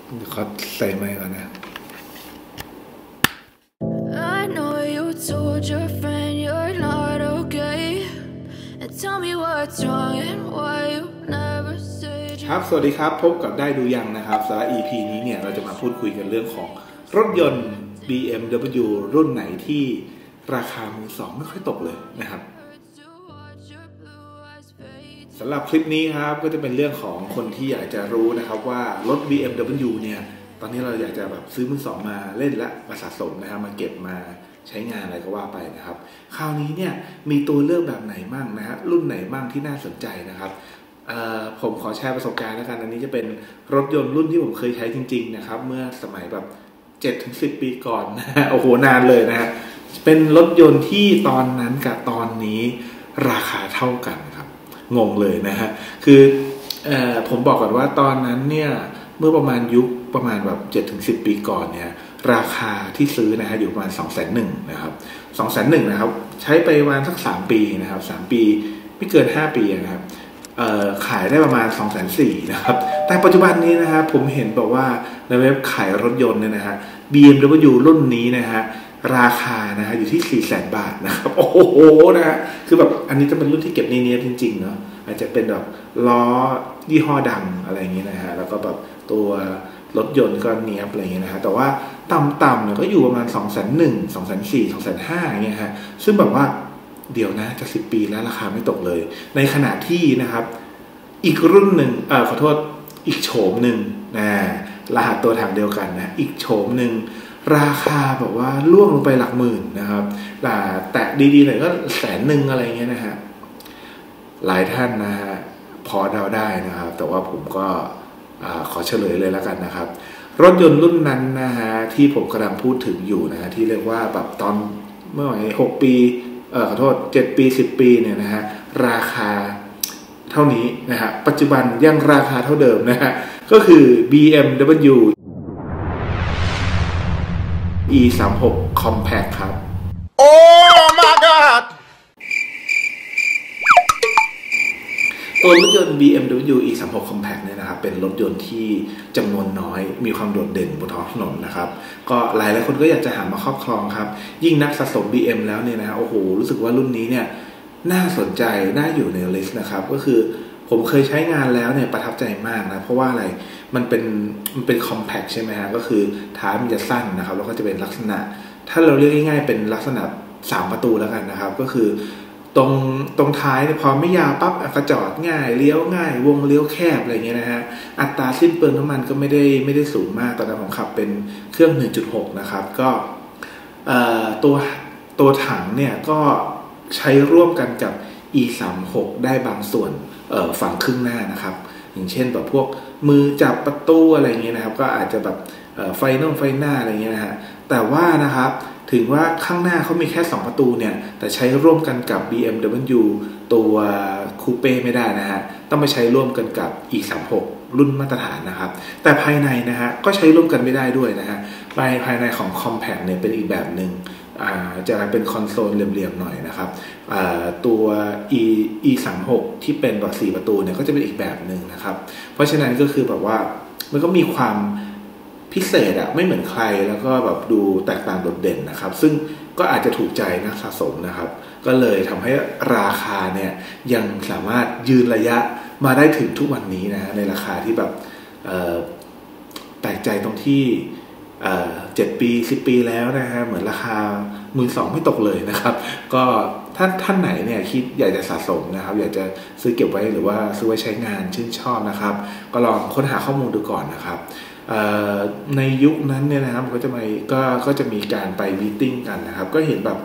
เขาใส่ไมค์ก่อนนะ I know you told your friend you're not okay and tell me what's wrong and why you never said ครับสวัสดีครับพบกับได้ดูยังนะครับสำหรับ EP นี้เนี่ยเราจะมาพูดคุยกันเรื่องของรถยนต์ BMW รุ่นไหนที่ราคามือสองไม่ค่อยตกเลยนะครับสำหรับคลิปนี้ครับก็จะเป็นเรื่องของคนที่อยากจะรู้นะครับว่ารถ BMW เนี่ยตอนนี้เราอยากจะแบบซื้อมือสองมาเล่นและมาสะสมนะครับมาเก็บมาใช้งานอะไรก็ว่าไปนะครับคราวนี้เนี่ยมีตัวเลือกแบบไหนมั่งนะฮะรุ่นไหนมั่งที่น่าสนใจนะครับผมขอแชร์ประสบการณ์แล้วกันอันนี้จะเป็นรถยนต์รุ่นที่ผมเคยใช้จริงๆนะครับเมื่อสมัยแบบ 7-10 ปีก่อนนะโอ้โหนานเลยนะฮะเป็นรถยนต์ที่ตอนนั้นกับตอนนี้ราคาเท่ากันครับงงเลยนะฮะคือผมบอกก่อนว่าตอนนั้นเนี่ยเมื่อประมาณยุคประมาณแบบ 7-10 ปีก่อนเนี่ยราคาที่ซื้อนะฮะอยู่ประมาณ 200,000 นะครับ 200,000 นะครับใช้ไปประมาณสัก3ปีนะครับ3ปีไม่เกิน5ปีนะครับขายได้ประมาณ 240,000 นะครับแต่ปัจจุบันนี้นะฮะผมเห็นบอกว่าในเว็บขายรถยนต์เนี่ยนะฮะ BMW รุ่นนี้นะฮะราคานะฮะอยู่ที่ 400,000 บาทนะครับโอ้โหนะฮะคือแบบอันนี้จะเป็นรุ่นที่เก็บเนียบจริงๆเนาะอาจจะเป็นแบบล้อยี่ห้อดังอะไรอย่างเงี้ยนะฮะแล้วก็แบบตัวรถยนต์ก็เนียบอะไรอย่างเงี้ยนะฮะแต่ว่าต่ำๆเนี่ยก็อยู่ประมาณ 201,000 204,000 205,000อย่างเงี้ยฮะซึ่งแบบว่าเดี๋ยวนะจะ10 ปีแล้วราคาไม่ตกเลยในขณะที่นะครับอีกรุ่นหนึ่งขอโทษอีกโฉมหนึ่งนะรหัสตัวถังเดียวกันนะอีกโฉมหนึ่งราคาแบบว่าล่วงลงไปหลักหมื่นนะครับแต่ดีๆหน่อยก็100,000อะไรเงี้ยนะฮะหลายท่านนะฮะพอเดาได้นะครับแต่ว่าผมก็ขอเฉลยเลยแล้วกันนะครับรถยนต์รุ่นนั้นนะฮะที่ผมกำลังพูดถึงอยู่นะฮะที่เรียกว่าแบบตอนเมื่อ6 ปีขอโทษ7 ปี10 ปีเนี่ยนะฮะราคาเท่านี้นะฮะปัจจุบันยังราคาเท่าเดิมนะฮะก็คือ BMW E36 Compact ครับ Oh my God ตัวรถยนต์ BMW E36 Compact เนี่ยนะครับเป็นรถยนต์ที่จำนวนน้อยมีความโดดเด่นบนท้องถนนนะครับก็หลายคนก็อยากจะหามาครอบครองครับยิ่งนักสะสม BM แล้วเนี่ยนะโอ้โหรู้สึกว่ารุ่นนี้เนี่ยน่าสนใจน่าอยู่ในลิสต์นะครับก็คือผมเคยใช้งานแล้วเนี่ยประทับใจมากนะเพราะว่าอะไรมันเป็น compact ใช่ไหมฮะก็คือท้ายมันจะสั้นนะครับแล้วก็จะเป็นลักษณะถ้าเราเรียกง่ายๆเป็นลักษณะ3 ประตูแล้วกันนะครับก็คือตรงท้ายพอไม่ยาวปั๊บก็จอดง่ายเลี้ยวง่ายวงเลี้ยวแคบอะไรเงี้ยนะฮะอัตราสิ้นเปลืองน้ำมันก็ไม่ได้สูงมากตอนนั้นผมขับเป็นเครื่อง 1.6 นะครับก็ตัวถังเนี่ยก็ใช้ร่วมกันกับ E36 ได้บางส่วนฝั่งครึ่งหน้านะครับอย่างเช่นแบบพวกมือจับประตูอะไรเงี้ยนะครับก็อาจจะแบบไฟหน้าอะไรเงี้ยนะฮะแต่ว่านะครับถึงว่าข้างหน้าเขามีแค่2 ประตูเนี่ยแต่ใช้ร่วมกันกับ BMW ตัวคูเป้ไม่ได้นะฮะต้องไปใช้ร่วมกันกับ E36 รุ่นมาตรฐานนะครับแต่ภายในนะฮะก็ใช้ร่วมกันไม่ได้ด้วยนะฮะภายในของ Compact เนี่ยเป็นอีกแบบหนึ่งจะเป็นคอนโซลเหลี่ยมๆหน่อยนะครับตัว E36 ที่เป็นแบบ4 ประตูเนี่ยก็จะเป็นอีกแบบหนึ่งนะครับเพราะฉะนั้นก็คือแบบว่ามันก็มีความพิเศษไม่เหมือนใครแล้วก็แบบดูแตกต่างโดดเด่นนะครับซึ่งก็อาจจะถูกใจนักสะสมนะครับก็เลยทำให้ราคาเนี่ยยังสามารถยืนระยะมาได้ถึงทุกวันนี้นะในราคาที่แบบแปลกใจตรงที่7 ปี10 ปีแล้วนะฮะเหมือนราคามือสองไม่ตกเลยนะครับก็ถ้าท่านไหนเนี่ยคิดอยากจะสะสมนะครับอยากจะซื้อเก็บไว้หรือว่าซื้อไว้ใช้งานชื่นชอบนะครับก็ลองค้นหาข้อมูลดูก่อนนะครับในยุคนั้นเนี่ยนะครับก็จะมีการไปมีตติ้งกันนะครับก็เห็นแบบ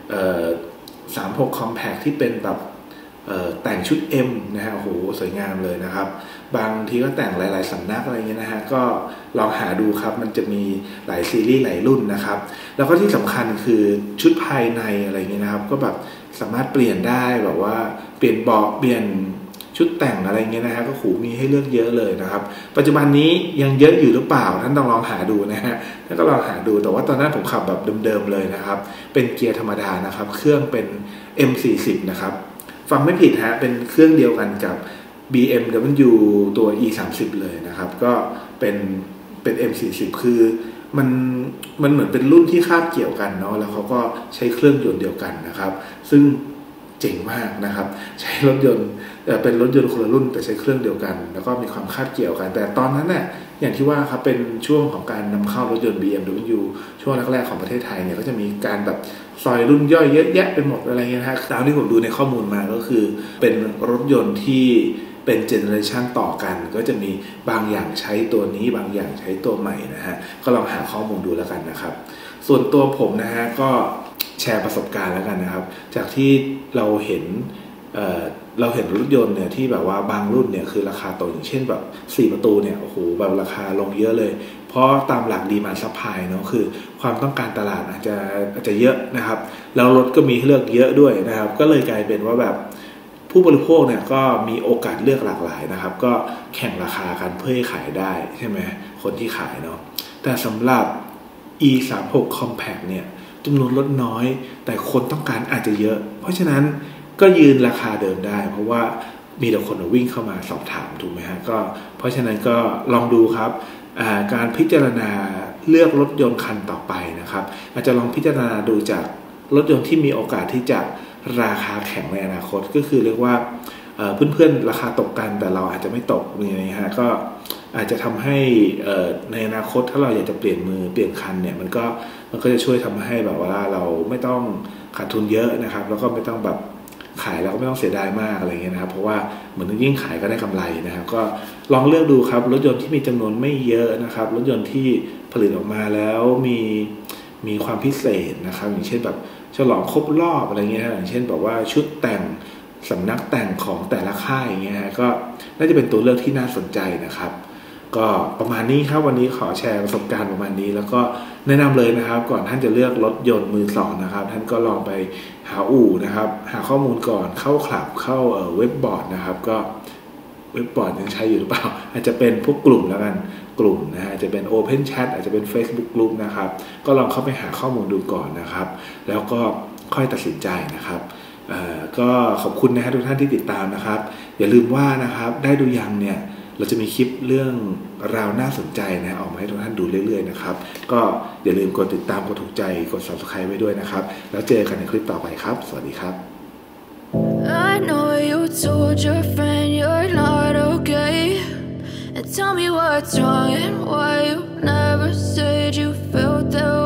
36 Compact ที่เป็นแบบแต่งชุด M นะฮะโอ้โหสวยงามเลยนะครับบางทีก็แต่งหลายๆสำนักอะไรเงี้ยนะฮะก็ลองหาดูครับมันจะมีหลายซีรีส์หลายรุ่นนะครับแล้วก็ที่สำคัญคือชุดภายในอะไรเงี้ยนะครับก็แบบสามารถเปลี่ยนได้แบบว่าเปลี่ยนเบาะเปลี่ยนชุดแต่งอะไรเงี้ยนะฮะก็มีให้เลือกเยอะเลยนะครับปัจจุบันนี้ยังเยอะอยู่หรือเปล่าท่านต้องลองหาดูนะฮะแล้วก็ลองหาดูแต่ว่าตอนนั้นผมขับแบบเดิมๆเลยนะครับเป็นเกียร์ธรรมดานะครับเครื่องเป็น M40 นะครับฟังไม่ผิดฮะเป็นเครื่องเดียวกันกับ BMW ตัว E30 เลยนะครับก็เป็นเป็น M40 คือมันเหมือนเป็นรุ่นที่คาบเกี่ยวกันเนาะแล้วเขาก็ใช้เครื่องยนต์เดียวกันนะครับซึ่งเจ๋งมากนะครับใช้รถยนต์เป็นรถยนต์คนละรุ่นแต่ใช้เครื่องเดียวกันแล้วก็มีความคาบเกี่ยวกันแต่ตอนนั้นเนี่ยอย่างที่ว่าครับเป็นช่วงของการนำเข้ารถยนต์ BMW ช่วงแรกๆของประเทศไทยเนี่ยก็จะมีการแบบซอยรุ่นย่อยเยอะแยะไปหมดอะไรเงี้ยนะตามที่ผมดูในข้อมูลมาก็คือเป็นรถยนต์ที่เป็นเจเนอเรชันต่อกันก็จะมีบางอย่างใช้ตัวนี้บางอย่างใช้ตัวใหม่นะฮะก็ลองหาข้อมูลดูแล้วกันนะครับส่วนตัวผมนะฮะก็แชร์ประสบการณ์แล้วกันนะครับจากที่เราเห็นรถยนต์เนี่ยที่แบบว่าบางรุ่นเนี่ยคือราคาตกอย่างเช่นแบบ4ประตูเนี่ยโอ้โหแบบราคาลงเยอะเลยเพราะตามหลักดีมานด์ซัพพลายเนาะคือความต้องการตลาดอาจจะเยอะนะครับแล้วรถก็มีให้เลือกเยอะด้วยนะครับก็เลยกลายเป็นว่าแบบผู้บริโภคเนี่ยก็มีโอกาสเลือกหลากหลายนะครับก็แข่งราคากันเพื่อให้ขายได้ใช่ไหมคนที่ขายเนาะแต่สำหรับ E36 Compact เนี่ยจำนวนรถน้อยแต่คนต้องการอาจจะเยอะเพราะฉะนั้นก็ยืนราคาเดิมได้เพราะว่ามีแต่คนวิ่งเข้ามาสอบถามถูกไหมฮะก็เพราะฉะนั้นก็ลองดูครับการพิจารณาเลือกรถยนต์คันต่อไปนะครับอาจจะลองพิจารณาดูจากรถยนต์ที่มีโอกาสที่จะราคาแข่งในอนาคตก็คือเรียกว่าเพื่อนๆราคาตกกันแต่เราอาจจะไม่ตกนี่ฮะก็อาจจะทำให้ในอนาคตถ้าเราอยากจะเปลี่ยนมือเปลี่ยนคันเนี่ยมันก็จะช่วยทำให้แบบว่าเราไม่ต้องขาดทุนเยอะนะครับแล้วก็ไม่ต้องแบบขายแล้วก็ไม่ต้องเสียดายมากอะไรเงี้ยนะครับเพราะว่าเหมือนยิ่งขายก็ได้กำไรนะครับก็ลองเลือกดูครับรถยนต์ที่มีจำนวนไม่เยอะนะครับรถยนต์ที่ผลิตออกมาแล้วมีความพิเศษนะครับอย่างเช่นแบบฉลองครบรอบอะไรเงี้ยอย่างเช่นแบบว่าชุดแต่งสำนักแต่งของแต่ละค่ายอย่างเงี้ยก็น่าจะเป็นตัวเลือกที่น่าสนใจนะครับก็ประมาณนี้ครับวันนี้ขอแชร์ประสบการณ์ประมาณนี้แล้วก็แนะนำเลยนะครับก่อนท่านจะเลือกรถยนต์มือสองนะครับท่านก็ลองไปหาอู่นะครับหาข้อมูลก่อนเข้าคลับเข้าเว็บบอร์ดนะครับก็เว็บบอร์ดยังใช้อยู่หรือเปล่าอาจจะเป็นพวกกลุ่มแล้วกันกลุ่มนะฮะอาจจะเป็น Open Chat อาจจะเป็น Facebook Group นะครับก็ลองเข้าไปหาข้อมูลดูก่อนนะครับแล้วก็ค่อยตัดสินใจนะครับก็ขอบคุณนะฮะทุกท่านที่ติดตามนะครับอย่าลืมว่านะครับได้ดูยังเนี่ยเราจะมีคลิปเรื่องราวน่าสนใจนะออกมาให้ทุกท่านดูเรื่อยๆนะครับก็อย่าลืมกดติดตามกดถูกใจกด Subscribe ไว้ด้วยนะครับแล้วเจอกันในคลิปต่อไปครับสวัสดีครับ I know you told your friend you're not okay, and tell me what's wrong and why you never said you felt that way.